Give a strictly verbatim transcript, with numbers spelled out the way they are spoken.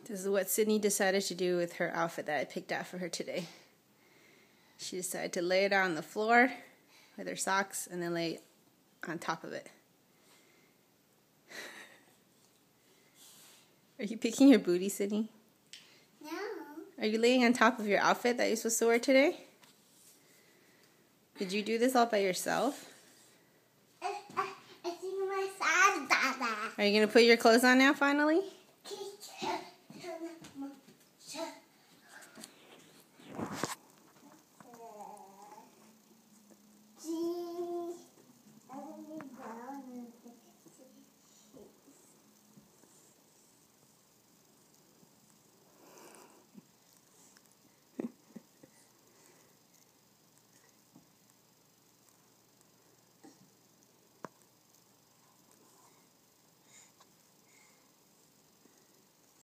This is what Sidney decided to do with her outfit that I picked out for her today. She decided to lay it on the floor with her socks and then lay it on top of it. Are you picking your booty, Sidney? No. Are you laying on top of your outfit that you're supposed to wear today? Did you do this all by yourself? I, I, I think my sad, Dada. Are you going to put your clothes on now, finally?